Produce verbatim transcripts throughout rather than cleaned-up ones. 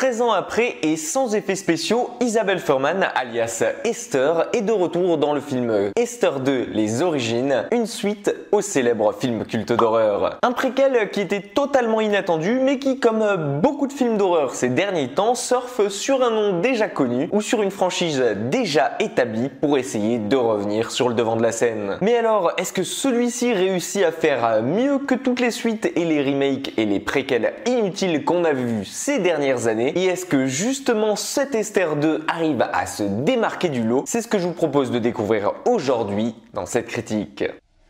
treize ans après et sans effets spéciaux, Isabelle Fuhrman, alias Esther, est de retour dans le film Esther deux, Les Origines, une suite au célèbre film culte d'horreur. Un préquel qui était totalement inattendu, mais qui, comme beaucoup de films d'horreur ces derniers temps, surfe sur un nom déjà connu ou sur une franchise déjà établie pour essayer de revenir sur le devant de la scène. Mais alors, est-ce que celui-ci réussit à faire mieux que toutes les suites et les remakes et les préquels inutiles qu'on a vus ces dernières années? Et est-ce que justement cet Esther deux arrive à se démarquer du lot? C'est ce que je vous propose de découvrir aujourd'hui dans cette critique.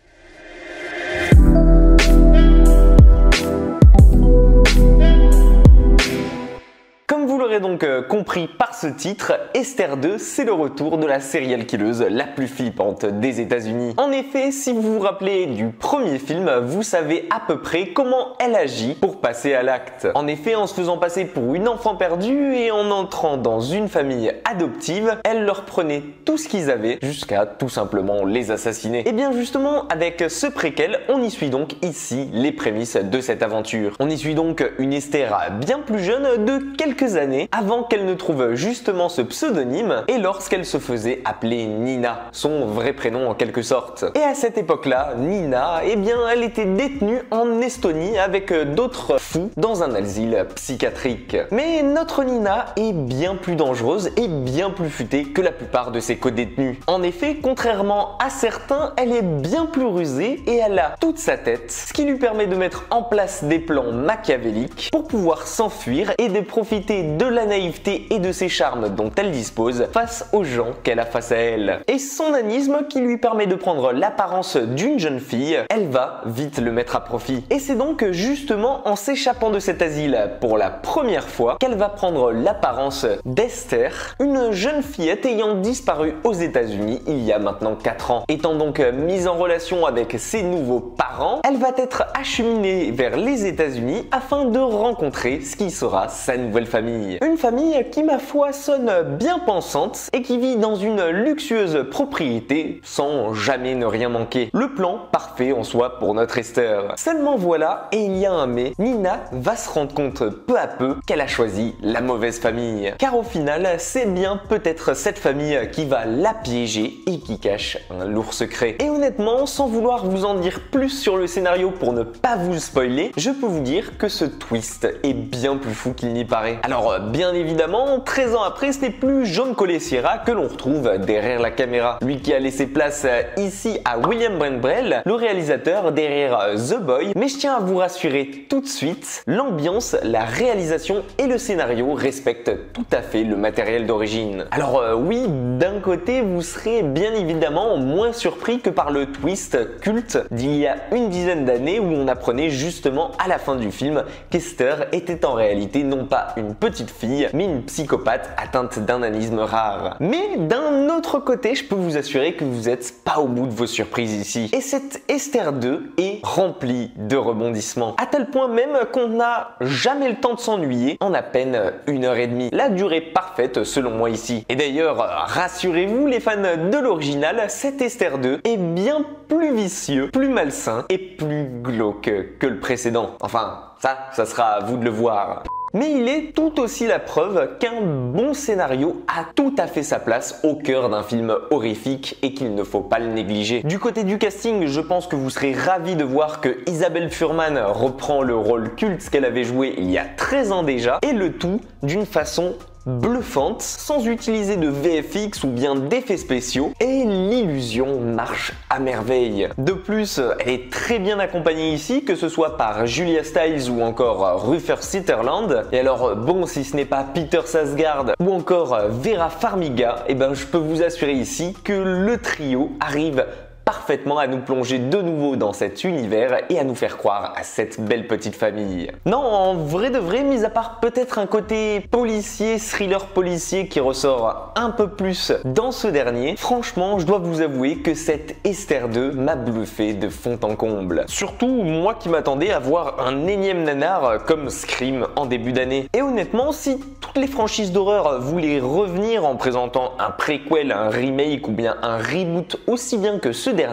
Comme vous l'aurez donc euh, compris par ce titre, Esther deux, c'est le retour de la serial killeuse la plus flippante des États-Unis. En effet, si vous vous rappelez du premier film, vous savez à peu près comment elle agit pour passer à l'acte. En effet, en se faisant passer pour une enfant perdue et en entrant dans une famille adoptive, elle leur prenait tout ce qu'ils avaient jusqu'à tout simplement les assassiner. Et bien justement, avec ce préquel, on y suit donc ici les prémices de cette aventure. On y suit donc une Esther bien plus jeune de quelques années avant qu'elle ne trouve justement ce pseudonyme et lorsqu'elle se faisait appeler Nina, son vrai prénom en quelque sorte. Et à cette époque-là, Nina, eh bien, elle était détenue en Estonie avec d'autres fous dans un asile psychiatrique. Mais notre Nina est bien plus dangereuse et bien plus futée que la plupart de ses co-détenus. En effet, contrairement à certains, elle est bien plus rusée et elle a toute sa tête, ce qui lui permet de mettre en place des plans machiavéliques pour pouvoir s'enfuir et de profiter de la naïveté et de ses charmes dont elle dispose face aux gens qu'elle a face à elle. Et son nanisme qui lui permet de prendre l'apparence d'une jeune fille, elle va vite le mettre à profit. Et c'est donc justement en s'échappant de cet asile pour la première fois qu'elle va prendre l'apparence d'Esther, une jeune fillette ayant disparu aux États-Unis il y a maintenant quatre ans. Étant donc mise en relation avec ses nouveaux parents, elle va être acheminée vers les États-Unis afin de rencontrer ce qui sera sa nouvelle famille. Une famille qui, ma foi, sonne bien pensante et qui vit dans une luxueuse propriété sans jamais ne rien manquer. Le plan parfait en soi pour notre Esther. Seulement voilà, et il y a un mais, Nina va se rendre compte peu à peu qu'elle a choisi la mauvaise famille. Car au final, c'est bien peut-être cette famille qui va la piéger et qui cache un lourd secret. Et honnêtement, sans vouloir vous en dire plus sur le scénario pour ne pas vous spoiler, je peux vous dire que ce twist est bien plus fou qu'il n'y paraît. Alors bien évidemment, treize ans après, ce n'est plus John Collet-Sierra que l'on retrouve derrière la caméra. Lui qui a laissé place ici à William Brent-Brel, le réalisateur derrière The Boy. Mais je tiens à vous rassurer tout de suite, l'ambiance, la réalisation et le scénario respectent tout à fait le matériel d'origine. Alors euh, oui, d'un côté, vous serez bien évidemment moins surpris que par le twist culte d'il y a une dizaine d'années où on apprenait justement à la fin du film qu'Esther était en réalité non pas une petite fille, mais une psychopathe atteinte d'un nanisme rare. Mais d'un autre côté, je peux vous assurer que vous n'êtes pas au bout de vos surprises ici. Et cette Esther deux est remplie de rebondissements. À tel point même qu'on n'a jamais le temps de s'ennuyer en à peine une heure et demie. La durée parfaite selon moi ici. Et d'ailleurs, rassurez-vous les fans de l'original, cette Esther deux est bien plus vicieux, plus malsain et plus glauque que le précédent. Enfin, ça, ça sera à vous de le voir. Mais il est tout aussi la preuve qu'un bon scénario a tout à fait sa place au cœur d'un film horrifique et qu'il ne faut pas le négliger. Du côté du casting, je pense que vous serez ravis de voir que Isabelle Fuhrman reprend le rôle culte qu'elle avait joué il y a treize ans déjà, et le tout d'une façon bluffante, sans utiliser de V F X ou bien d'effets spéciaux, et l'illusion marche à merveille. De plus, elle est très bien accompagnée ici, que ce soit par Julia Stiles ou encore Rufus Sutherland. Et alors bon, si ce n'est pas Peter Sarsgaard ou encore Vera Farmiga, et ben je peux vous assurer ici que le trio arrive parfaitement à nous plonger de nouveau dans cet univers et à nous faire croire à cette belle petite famille. Non, en vrai de vrai, mis à part peut-être un côté policier, thriller policier qui ressort un peu plus dans ce dernier, franchement, je dois vous avouer que cette Esther deux m'a bluffé de fond en comble. Surtout moi qui m'attendais à voir un énième nanar comme Scream en début d'année. Et honnêtement, si toutes les franchises d'horreur voulaient revenir en présentant un préquel, un remake ou bien un reboot aussi bien que ce dernier,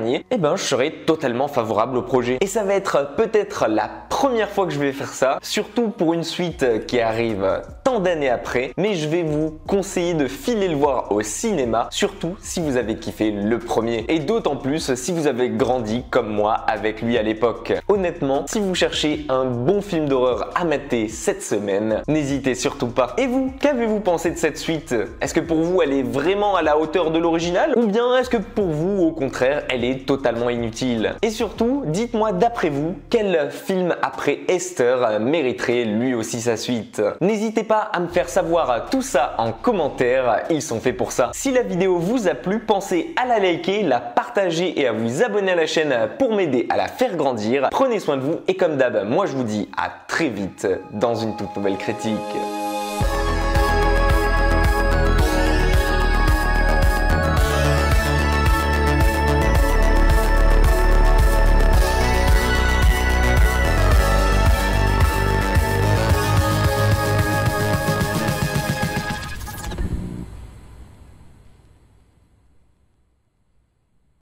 dernier, eh ben je serai totalement favorable au projet. Et ça va être peut-être la première fois que je vais faire ça, surtout pour une suite qui arrive tant d'années après, mais je vais vous conseiller de filer le voir au cinéma, surtout si vous avez kiffé le premier, et d'autant plus si vous avez grandi comme moi avec lui à l'époque. Honnêtement, si vous cherchez un bon film d'horreur à mater cette semaine, n'hésitez surtout pas. Et vous, qu'avez-vous pensé de cette suite? Est-ce que pour vous elle est vraiment à la hauteur de l'original, ou bien est-ce que pour vous au contraire elle est totalement inutile? Et surtout, dites-moi d'après vous, quel film après Esther mériterait lui aussi sa suite? N'hésitez pas à me faire savoir tout ça en commentaire, ils sont faits pour ça. Si la vidéo vous a plu, pensez à la liker, la partager et à vous abonner à la chaîne pour m'aider à la faire grandir. Prenez soin de vous et comme d'hab, moi je vous dis à très vite dans une toute nouvelle critique.